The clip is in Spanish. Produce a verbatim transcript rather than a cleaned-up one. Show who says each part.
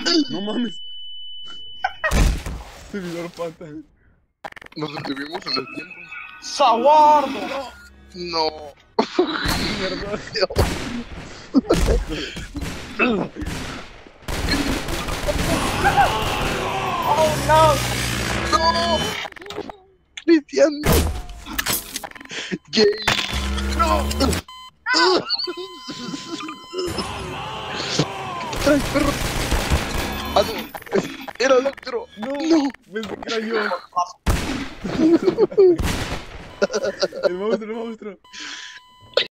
Speaker 1: No mames. Servidor pata.
Speaker 2: Nos detuvimos en el tiempo.
Speaker 3: ¡Saguardo!
Speaker 2: No.
Speaker 1: Mierda.
Speaker 3: ¡Oh, no!
Speaker 2: No. Cristian. Jay. No. ¿Qué traes, perro? Ah, no. Era el otro.
Speaker 1: No.
Speaker 2: No.
Speaker 1: Pensé que era yo. El monstruo, el monstruo.